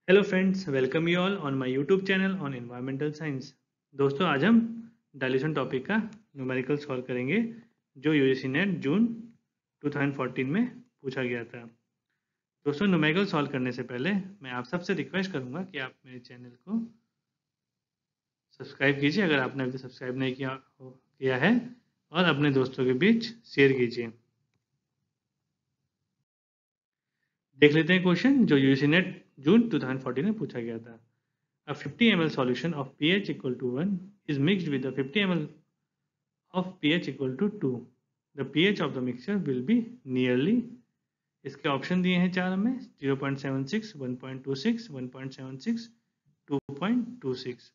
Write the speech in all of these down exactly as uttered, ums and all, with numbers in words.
Hello friends, welcome you all on my YouTube channel on environmental science. दोस्तों, आज हम dilution topic का numerical solve करेंगे जो यूजीसी नेट जून दो हज़ार चौदह में पूछा गया था। दोस्तों, न्यूमेरिकल सॉल्व करने से पहले मैं आप सबसे रिक्वेस्ट करूंगा कि आप मेरे चैनल को सब्सक्राइब कीजिए अगर आपने अभी सब्सक्राइब नहीं किया किया है, और अपने दोस्तों के बीच शेयर कीजिए। देख लेते हैं क्वेश्चन जो यूजीसी नेट जून दो हज़ार चौदह में पूछा गया था। A fifty milliliter solution of pH equal to one is mixed with a fifty milliliter of pH equal to two. The pH of the mixture will be nearly, इसके option दिए हैं चार में, zero point seven six, one point two six, one point seven six, two point two six।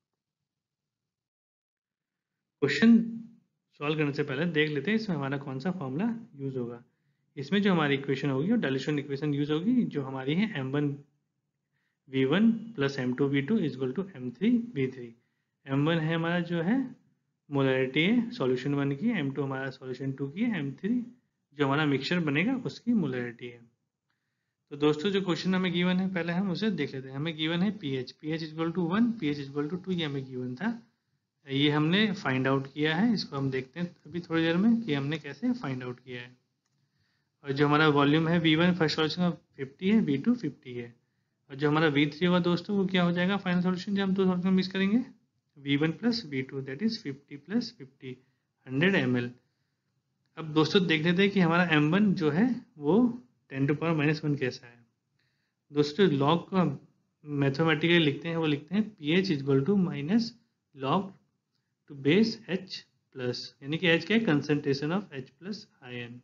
Question solve करने से पहले देख लेते हैं इसमें हमारा कौन सा फॉर्मूला यूज होगा। इसमें जो हमारी इक्वेशन होगी वो डायल्यूशन इक्वेशन यूज होगी, जो हमारी है M one V one plus M two V two is equal to M three V three. M one है हमारा जो है मोलरिटी है सॉल्यूशन वन की, एम टू हमारा सॉल्यूशन टू की है, एम थ्री जो हमारा मिक्सचर बनेगा उसकी मोलरिटी है। तो दोस्तों, जो क्वेश्चन हमें गिवन है पहले हम उसे देख लेते हैं। हमें गिवन है P H P H is equal to one, P H is equal to two, ये हमें गिवन था, ये हमने फाइंड आउट किया है। इसको हम देखते हैं अभी थोड़ी देर में कि हमने कैसे फाइंड आउट किया है। और जो हमारा वॉल्यूम है वी वन फर्स्ट सॉल्यूशन का फिफ्टी है, वी टू फिफ्टी है, और जो हमारा वी थ्री होगा दोस्तों वो क्या हो जाएगा फाइनल सॉल्यूशन जब हम दो सॉल्यूशन मिक्स करेंगे, V one plus V two that is fifty plus fifty, hundred M L. अब दोस्तों देख लेते हैं कि हमारा एम वन जो है वो ten to power minus one कैसा है। दोस्तों, लॉग को मैथमेटिकली लिखते हैं, वो लिखते हैं P H is equal to minus log to base H plus, यानी कि एच क्या है, concentration of H plus ion.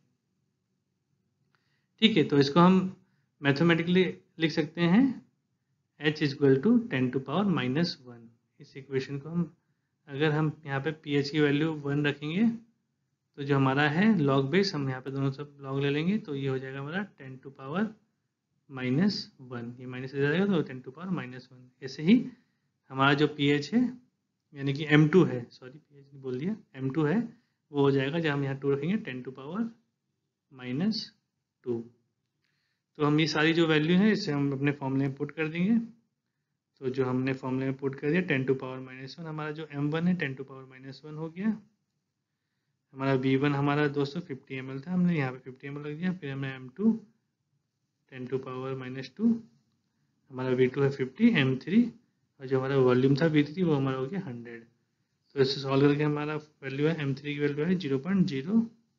ठीक है, तो इसको हम मैथमेटिकली लिख सकते हैं h is equal to ten to power minus one. इस इक्वेशन को हम अगर हम यहाँ पे pH की वैल्यू वन रखेंगे तो जो हमारा है लॉग बेस, हम यहाँ पे दोनों सब लॉग ले लेंगे तो ये हो जाएगा हमारा ten to power minus one, ये माइनस हो जाएगा तो ten to power minus one. ऐसे ही हमारा जो pH है यानी कि एम टू है, सॉरी pH बोल दिया, एम टू है, वो हो जाएगा जब हम यहाँ टू रखेंगे ten to power minus two. तो हम ये सारी जो वैल्यू है इसे हम अपने फॉर्मूले में पुट कर देंगे। तो जो हमने फॉर्मूले में पुट कर दिया ten to power minus one, हमारा जो एम वन है ten to power minus one हो गया। हमारा वी वन हमारा दोस्तों फिफ्टी एम एल था, हमने यहाँ पे फिफ्टी एम एल रख दिया। फिर हमने M two ten to power minus two, हमारा वी टू है फिफ्टी, एम थ्री, और जो हमारा वॉल्यूम था वी थ्री वो हमारा हो गया हंड्रेड। तो इसे सॉल्व करके हमारा वैल्यू है एम थ्री की वैल्यू है zero point zero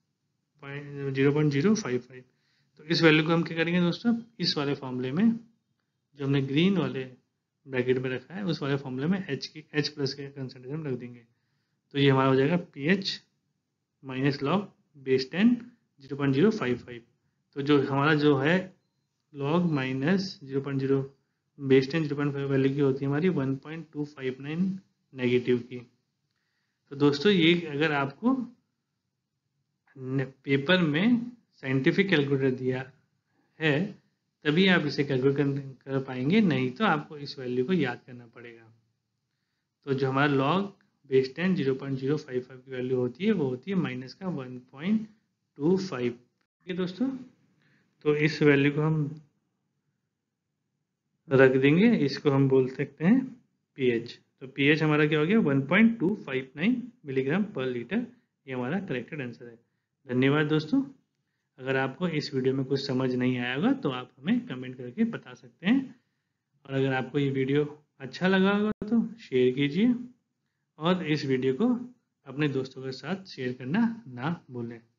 zero point zero five five. तो इस वैल्यू को हम क्या करेंगे दोस्तों, इस वाले फॉर्मूले में जो हमने ग्रीन वाले ब्रैकेट में रखा है उस वाले फॉर्मूले में एच की एच प्लस के कंसंट्रेशन रख देंगे। तो ये हमारा हो जाएगा P H minus log base ten zero point zero five five. तो जो हमारा जो है log minus zero point zero base ten zero point five value की होती है हमारी one point two five nine negative की। तो दोस्तों, ये अगर आपको पेपर में साइंटिफिक कैलकुलेटर दिया है तभी आप इसे कैलकुलेट कर, कर पाएंगे, नहीं तो आपको इस वैल्यू को याद करना पड़ेगा। तो जो हमारा log base ten zero point zero five five की वैल्यू होती है वो होती है माइनस का वन पॉइंट टू फाइव। ठीक है दोस्तों, तो इस वैल्यू को हम रख देंगे, इसको हम बोल सकते हैं पीएच। तो पीएच हमारा क्या हो गया, one point two five nine milligram पर लीटर। ये हमारा करेक्टेड आंसर है। धन्यवाद दोस्तों। अगर आपको इस वीडियो में कुछ समझ नहीं आया होगा तो आप हमें कमेंट करके बता सकते हैं, और अगर आपको ये वीडियो अच्छा लगा होगा तो शेयर कीजिए, और इस वीडियो को अपने दोस्तों के साथ शेयर करना ना भूलें।